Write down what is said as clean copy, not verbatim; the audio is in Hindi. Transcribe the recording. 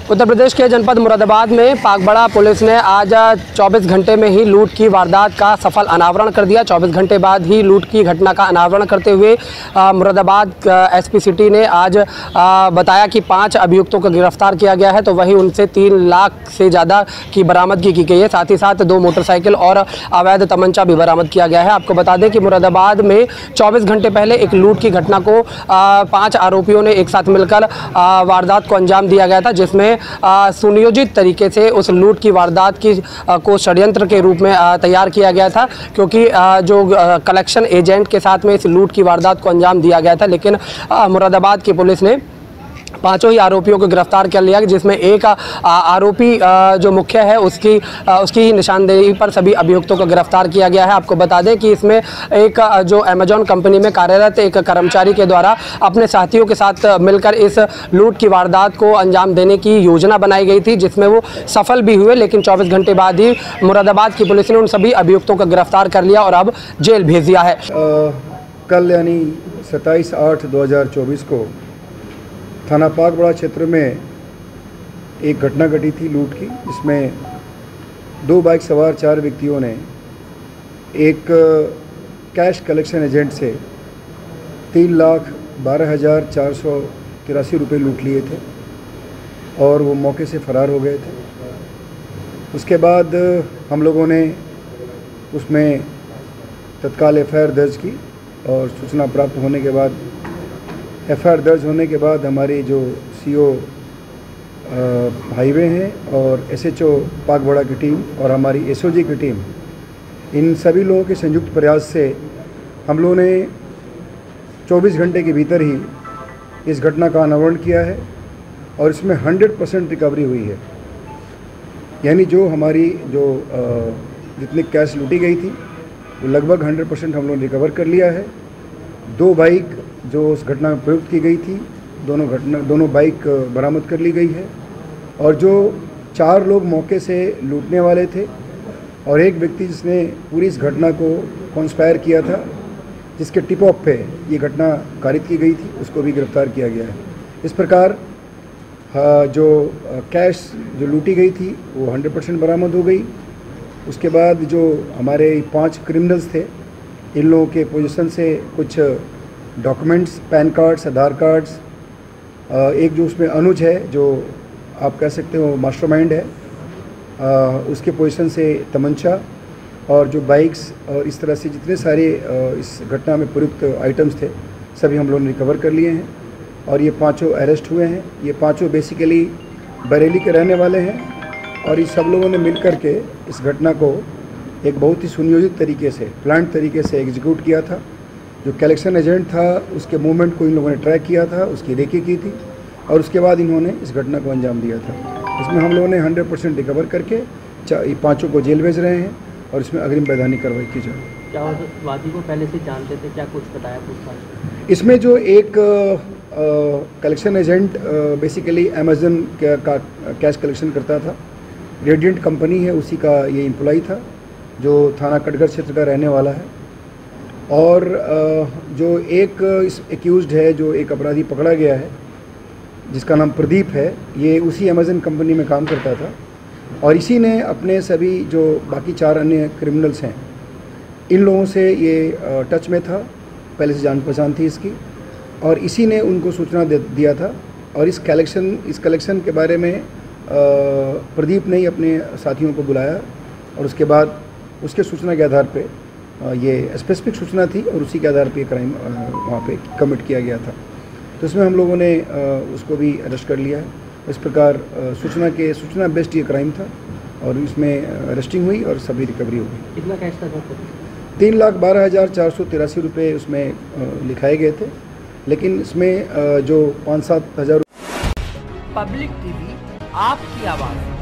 उत्तर प्रदेश के जनपद मुरादाबाद में पाकबड़ा पुलिस ने आज 24 घंटे में ही लूट की वारदात का सफल अनावरण कर दिया। 24 घंटे बाद ही लूट की घटना का अनावरण करते हुए मुरादाबाद एसपी सिटी ने आज बताया कि 5 अभियुक्तों को गिरफ्तार किया गया है, तो वहीं उनसे 3 लाख से ज़्यादा की बरामदगी की गई है। साथ ही साथ 2 मोटरसाइकिल और अवैध तमंचा भी बरामद किया गया है। आपको बता दें कि मुरादाबाद में 24 घंटे पहले एक लूट की घटना को 5 आरोपियों ने एक साथ मिलकर वारदात को अंजाम दिया गया था, जिसमें सुनियोजित तरीके से उस लूट की वारदात को षड्यंत्र के रूप में तैयार किया गया था, क्योंकि जो कलेक्शन एजेंट के साथ में इस लूट की वारदात को अंजाम दिया गया था। लेकिन मुरादाबाद की पुलिस ने 5 ही आरोपियों को गिरफ्तार कर लिया, जिसमें एक आरोपी जो मुख्य है उसकी ही निशानदेही पर सभी अभियुक्तों को गिरफ्तार किया गया है। आपको बता दें कि इसमें एक जो अमेजॉन कंपनी में कार्यरत एक कर्मचारी के द्वारा अपने साथियों के साथ मिलकर इस लूट की वारदात को अंजाम देने की योजना बनाई गई थी, जिसमें वो सफल भी हुए। लेकिन 24 घंटे बाद ही मुरादाबाद की पुलिस ने उन सभी अभियुक्तों को गिरफ्तार कर लिया और अब जेल भेज दिया है। कल यानी 27/8/2024 को थाना पाकबड़ा क्षेत्र में एक घटना घटी थी लूट की, जिसमें 2 बाइक सवार 4 व्यक्तियों ने एक कैश कलेक्शन एजेंट से 3,12,483 रुपये लूट लिए थे और वो मौके से फरार हो गए थे। उसके बाद हम लोगों ने उसमें तत्काल FIR दर्ज की और सूचना प्राप्त होने के बाद FIR दर्ज होने के बाद हमारी जो CO हाईवे हैं और SHO पाकबड़ा की टीम और हमारी SOG की टीम, इन सभी लोगों के संयुक्त प्रयास से हम लोगों ने 24 घंटे के भीतर ही इस घटना का अनावरण किया है और इसमें 100% रिकवरी हुई है। यानी जो हमारी जितनी कैश लूटी गई थी वो लगभग 100% हम लोगों ने रिकवर कर लिया है। 2 बाइक जो उस घटना में प्रयुक्त की गई थी, दोनों बाइक बरामद कर ली गई है और जो 4 लोग मौके से लूटने वाले थे और एक व्यक्ति जिसने पूरी इस घटना को कॉन्स्पायर किया था, जिसके टिप ऑफ पे ये घटना कारित की गई थी, उसको भी गिरफ्तार किया गया है। इस प्रकार जो कैश जो लूटी गई थी वो 100% बरामद हो गई। उसके बाद जो हमारे 5 क्रिमिनल्स थे, इन लोगों के पोजीशन से कुछ documents, PAN cards, Aadhaar cards, एक जो उसमें अनुज है जो आप कह सकते हो मास्टरमाइंड है, उसके पोजीशन से तमंचा और जो बाइक्स और इस तरह से जितने सारे इस घटना में प्रयुक्त आइटम्स थे सभी हम लोगों ने रिकवर कर लिए हैं और ये 5 अरेस्ट हुए हैं। ये 5 बेसिकली बरेली के रहने वाले हैं और इस सब लोगों ने मिल कर के इस घटना को एक बहुत ही सुनियोजित तरीके से, प्लान्ड तरीके से एग्जीक्यूट किया था। जो कलेक्शन एजेंट था उसके मूवमेंट को इन लोगों ने ट्रैक किया था, उसकी रेकी की थी और उसके बाद इन्होंने इस घटना को अंजाम दिया था। इसमें हम लोगों ने 100% रिकवर करके 5 को जेल भेज रहे हैं और इसमें अग्रिम वैधानिक कार्रवाई की जाए। क्या वादी को पहले से जानते थे, क्या कुछ बताया पूछताछ? इसमें जो एक कलेक्शन एजेंट बेसिकली अमेजन का कैश कलेक्शन करता था, रेडिएंट कंपनी है, उसी का ये एम्प्लॉई था जो थाना कटघर क्षेत्र का रहने वाला है। और जो एक इस एक्यूज्ड है, जो एक अपराधी पकड़ा गया है जिसका नाम प्रदीप है, ये उसी अमेजन कंपनी में काम करता था और इसी ने अपने सभी जो बाकी 4 अन्य क्रिमिनल्स हैं इन लोगों से ये टच में था, पहले से जान पहचान थी इसकी और इसी ने उनको सूचना दिया था और इस कलेक्शन के बारे में प्रदीप ने ही अपने साथियों को बुलाया और उसके बाद उसके सूचना के आधार पे ये स्पेसिफिक सूचना थी और उसी के आधार पे क्राइम वहाँ पे कमिट किया गया था। तो इसमें हम लोगों ने उसको भी अरेस्ट कर लिया है। इस प्रकार सूचना बेस्ड ये क्राइम था और इसमें अरेस्टिंग हुई और सभी रिकवरी हो गई। कितना कैश था? 3,12,483 रुपये उसमें लिखाए गए थे, लेकिन इसमें जो 5-7 हज़ार। पब्लिक टीवी आपकी आवाज़।